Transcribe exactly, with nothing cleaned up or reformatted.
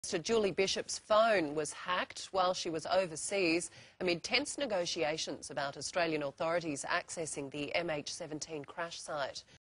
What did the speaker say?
So Julie Bishop's phone was hacked while she was overseas amid tense negotiations about Australian authorities accessing the M H seventeen crash site.